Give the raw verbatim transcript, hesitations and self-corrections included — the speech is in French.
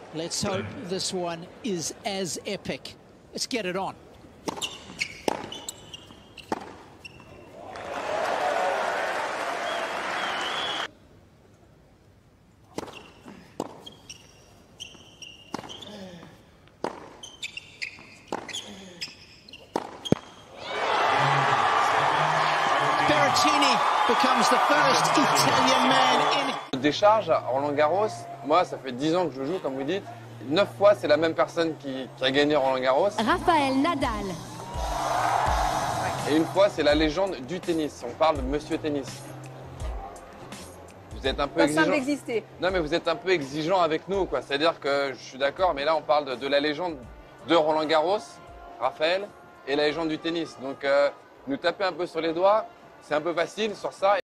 Let's hope this one is as epic. Let's get it on. Berrettini becomes the first Italian man in. Décharge à Roland Garros, moi ça fait dix ans que je joue comme vous dites. Neuf fois c'est la même personne qui, qui a gagné Roland Garros. Rafael Nadal. Et une fois c'est la légende du tennis. On parle de Monsieur Tennis. Vous êtes un peu Pas exigeant. simple d'exister. Non mais vous êtes un peu exigeant avec nous quoi. C'est-à-dire que je suis d'accord, mais là on parle de, de la légende de Roland Garros, Raphaël, et la légende du tennis. Donc euh, nous taper un peu sur les doigts, c'est un peu facile sur ça.